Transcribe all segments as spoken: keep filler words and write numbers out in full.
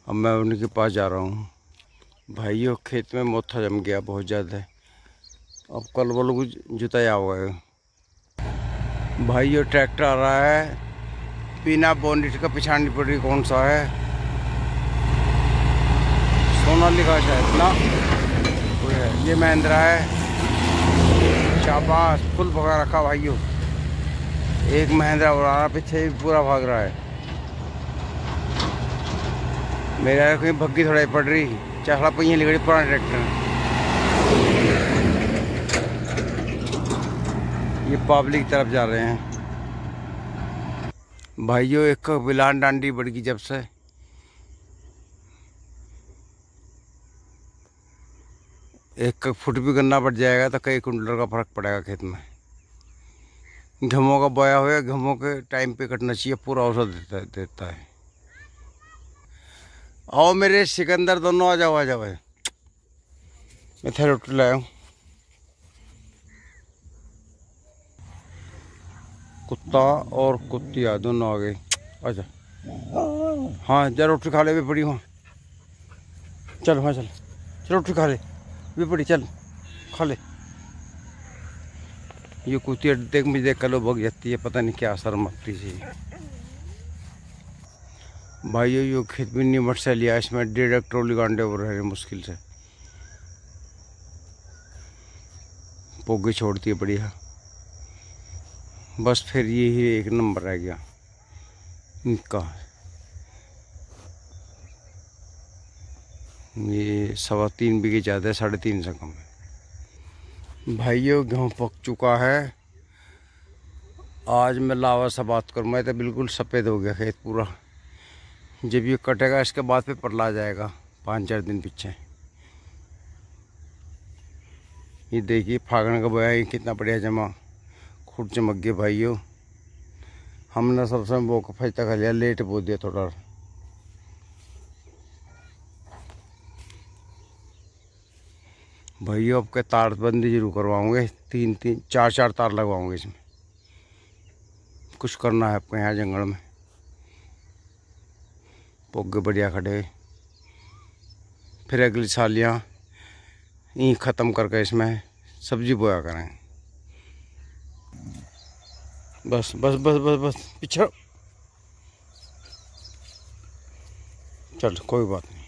अब मैं उनके पास जा रहा हूँ। भाइयों खेत में मोथा जम गया बहुत ज़्यादा। अब कल वो लोग जुताया हुआ है। भाइयों ट्रैक्टर आ रहा है। बिना बोनेट का पिछाड़ी पड़ रही कौन सा है, सोनालिका शायद ना कोई है। ये महिंद्रा है। शाबाश, फुल भगा रखा भाइयों। एक महिंद्रा उड़ा रहा, पीछे पूरा भाग रहा है। मेरा कहीं भग्गी थोड़ा पड़ रही, चढ़ा पहिए लिखड़ी पुराना ट्रैक्टर। ये पब्लिक तरफ जा रहे हैं भाइयों। एक बिलान डांडी बढ़ गई जब से। एक फुट भी गन्ना बढ़ जाएगा तो कई कुंटल का फर्क पड़ेगा खेत में। घमों का बोया हुआ, घमों के टाइम पे कटना चाहिए, पूरा औसत देता है देता है। आओ मेरे सिकंदर दोनों, आ जाओ आ जाओ। मैं थे रोटी लाया हूँ। कुत्ता और कुत्तिया दोनों आ गए। अच्छा हाँ, जा रोटी खा ले भी पड़ी हो। चल हाँ चल चल रोटी खा ले भी पड़ी, चल खा ले। ये कुत्तिया देख मुझे देख कलो भग जाती है, पता नहीं क्या असर मकती सी। भाइयों यो खेत में निमट से लिया, इसमें डेढ़ एक ट्रोली गांडे हो रहे मुश्किल से। पोगे छोड़ती है बढ़िया। बस फिर ये ही एक नंबर रह गया इनका। ये सवा तीन बीघे ज़्यादा है, साढ़े तीन से कम है। भाइयों गेहूँ पक चुका है। आज मैं लावा से बात करूँ, मैं तो बिल्कुल सफ़ेद हो गया खेत पूरा। जब ये कटेगा इसके बाद पे पटला जाएगा पाँच चार दिन पीछे। ये देखिए फागण का बोया, ये कितना बढ़िया जमा खूट चमक गया भाइयों। हमने सबसे वो का फैसला कर लिया, लेट बो दिया थोड़ा। भाइयों अब के तार बंदी जरूर करवाऊंगे, तीन तीन चार चार तार लगवाऊंगे इसमें। कुछ करना है आपको यहाँ जंगल में। पोगे बढ़िया खड़े, फिर अगली साल यहाँ ईंख ख़त्म करके इसमें सब्जी बोया करें। बस बस बस बस बस पीछे चल, कोई बात नहीं।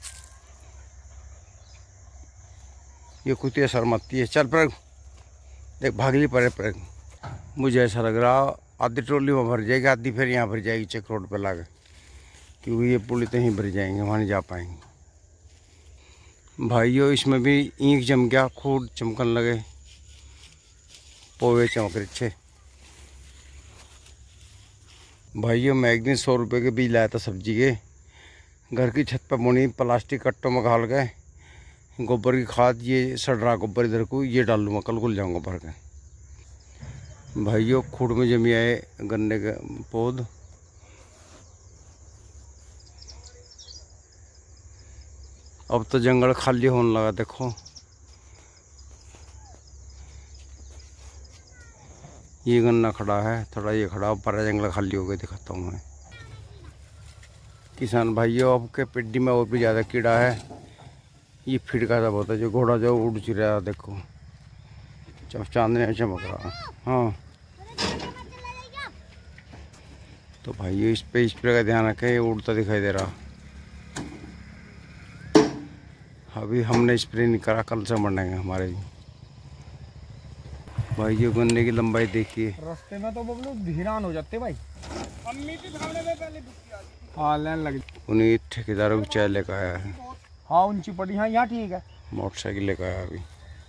ये कुत्ती शर्माती है। चल पर देख भागली पड़े पर। मुझे ऐसा लग रहा आधी ट्रोली में भर जाएगी, आधी फिर यहाँ भर जाएगी चेक रोड पर लाके, क्योंकि ये पुली तो ही भर जाएंगे, वहाँ नहीं जा पाएंगे। भाइयों इसमें भी ईंख जम गया, खूब चमकन लगे, पोवे चमक अच्छे। भाइयों मैं एक दिन सौ रुपये के बीज लाया था सब्जी के। घर की छत पर बोनी, प्लास्टिक कट्टों में घाल के गोबर की खाद, ये सड़ रहा गोबर इधर को, ये डाल लूँगा, कल खुल जाऊँगा भर के। भाइयों खूड़ में जमी आए गन्ने के पौध। अब तो जंगल खाली होने लगा, देखो ये गन्ना खड़ा है, थोड़ा ये खड़ा, पर जंगल खाली हो गए, दिखाता हूँ मैं। किसान भाइयों आपके पिड्डी में और भी ज़्यादा कीड़ा है। ये फिर का सब होता है, जो घोड़ा जो उड़ रहा है, देखो चांदने में चमक रहा। हाँ तो भाइयों इस पे स्प्रे का ध्यान रखें, उड़ता दिखाई दे रहा। अभी हमने स्प्रे नहीं करा, कल से मरनेंगे हमारे भी। भाई ये गन्ने की लंबाई देखिए। रास्ते में तो बबलू धीरान हो जाते भाई। अम्मी भी सामने में पहले हाँ लाइन लग। उन्हीं ठेकेदारों की चाय लेकर आया है। हाँ ऊंची पड़ी, हाँ यहाँ ठीक है। मोटरसाइकिल लेकर आया अभी।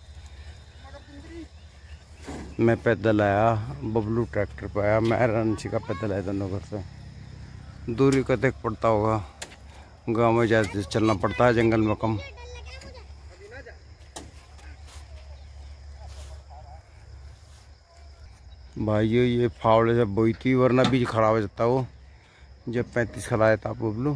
मैं पैदल आया, बबलू ट्रैक्टर पर आया, मैं रंची का पैदल आया दोनों घर से। दूरी का देख पड़ता होगा, गांव में ज़्यादा चलना पड़ता है, जंगल में कम। भाइयों ये फावड़े से बोई थी, वरना बीज खराब हो जाता वो। जब पैंतीस खलाया था बबलू,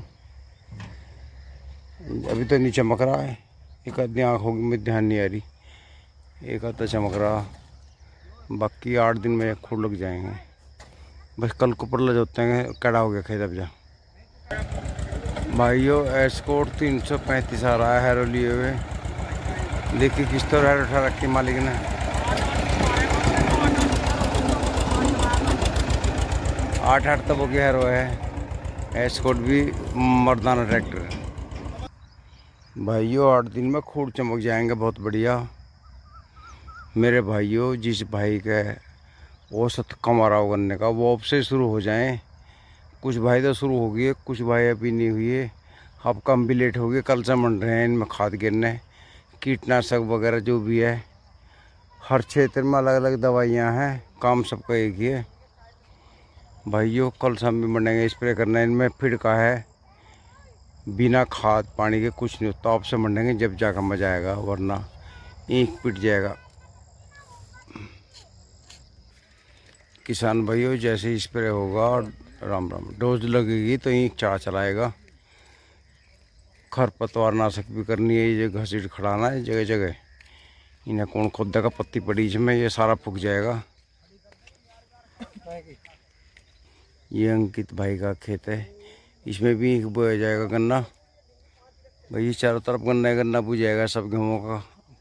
अभी तो नहीं चमक रहा है। एक आधी आँखों में ध्यान नहीं आ रही, एक आधा चमक रहा। बाकी आठ दिन में खूब लग जाएंगे। बस कल को पड़ला जोते हैं, कड़ा हो गया खेत अब जा। भाइयों एस्कोर्ट तीन सौ पैंतीस आ रहा है हैरो लिए हुए। देखिए किस तरह हैरो उठा रखी मालिक ने। आठ आठ तबों की हैरो है। एस्कोर्ट भी मर्दाना ट्रैक्टर है। भाइयों आठ दिन में खूब चमक जाएंगे, बहुत बढ़िया। मेरे भाइयों जिस भाई का औसत कमा रहा हो गन्ने का वो अब से शुरू हो जाएं। कुछ भाई तो शुरू हो गए, कुछ भाई अभी नहीं हुए। अब कम भी लेट हो गए, कल से मंड रहे हैं इनमें खाद गिरने, कीटनाशक वगैरह जो भी है। हर क्षेत्र में अलग अलग दवाइयाँ हैं, काम सबका एक ही है। भाइयों कल से हम भी मंडेंगे, स्प्रे करना है इनमें फिड़का है। बिना खाद पानी के कुछ नहीं होता। आपसे मंडेंगे जब जाकर मजा आएगा, वरना ईंख पिट जाएगा। किसान भाइयों जैसे ही स्प्रे होगा राम राम डोज लगेगी तो ईंख चारा चलाएगा। खरपतवार नाशक भी करनी है, ये घसीट खड़ाना है जगह जगह। इन्हें कौन खुदा का पत्ती पड़ी इसमें, ये सारा फूक जाएगा। ये अंकित भाई का खेत है, इसमें भी ईंख बोया जाएगा गन्ना। भाई चारों तरफ गन्ना गन्ना बो जाएगा सब गेहूँ का।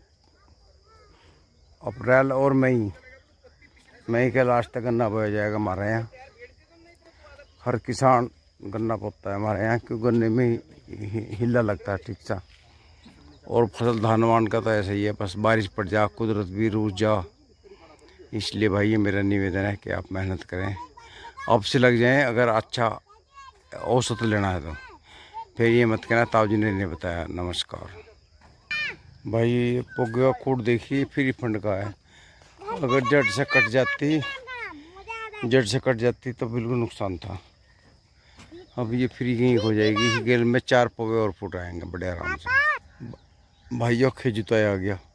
अप्रैल और मई मई के लास्ट तक गन्ना बोया जाएगा हमारे यहाँ। हर किसान गन्ना बोता है हमारे यहाँ, क्योंकि गन्ने में हिला लगता है ठीक सा। और फसल धान वान का तो ऐसा ही है, बस बारिश पड़ जा, कुदरत भी रूठ जा। इसलिए भाई ये मेरा निवेदन है कि आप मेहनत करें, अब से लग जाएं। अगर अच्छा औसत लेना है तो फिर ये मत कहना ताऊजी ने नहीं बताया। नमस्कार भाई। ये पुग्गा कूट देखिए फ्री फंड का है। अगर जड़ से कट जाती जड़ से कट जाती तो बिल्कुल नुकसान था। अब ये फ्री की हो जाएगी। गेल में चार पौवे और फुट आएंगे बड़े आराम से। भाइयों खे जुताई आ गया।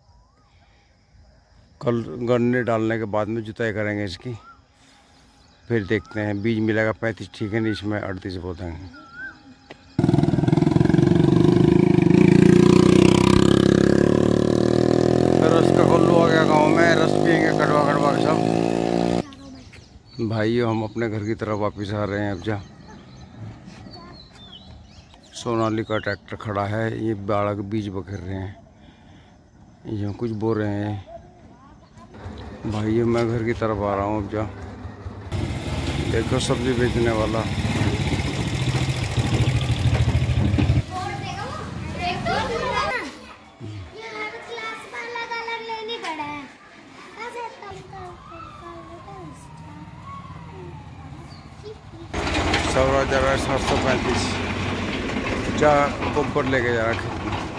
कल गन्ने डालने के बाद में जुताई करेंगे इसकी, फिर देखते हैं। बीज मिलेगा पैंतीस ठीक है, नहीं इसमें अड़तीस बोतेंगे। रस का कोल्लू आ गया गाँव में, रस पियेंगे कड़वा कड़वा के सब। भाइयों हम अपने घर की तरफ वापस आ रहे हैं। अब जा सोनाली का ट्रैक्टर खड़ा है, ये बाड़ा के बीज बखेर रहे हैं, ये कुछ बो रहे हैं। भाइयों मैं घर की तरफ आ रहा हूँ। अब जा देखो सब्जी बेचने वाला। सौरा जा रहा है सात सौ पैंतीस। जा गोबर लेके जा रहा है।